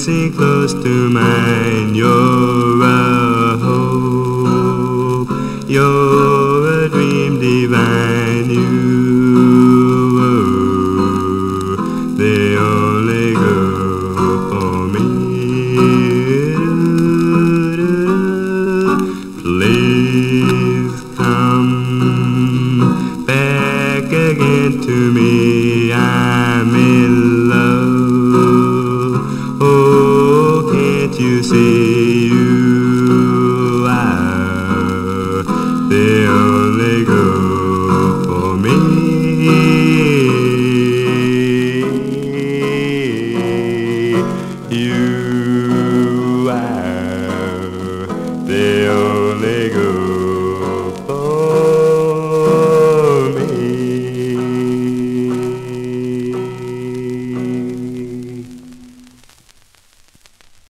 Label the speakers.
Speaker 1: dancing close to mine. You're a hope, you're a dream divine. You were the only girl for me. Please come back again to me. I'm in love. Oh, can't you see you are the only girl for me? You